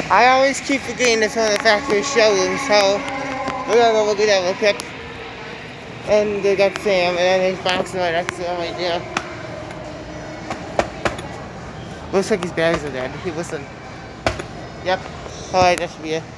I always keep forgetting it's on the factory showroom, so we're gonna go look at that real quick. And they got Sam, and then there's Boxer right next to him right there. Looks like his batteries are dead. Hey, listen. Yep. Alright, that should be it.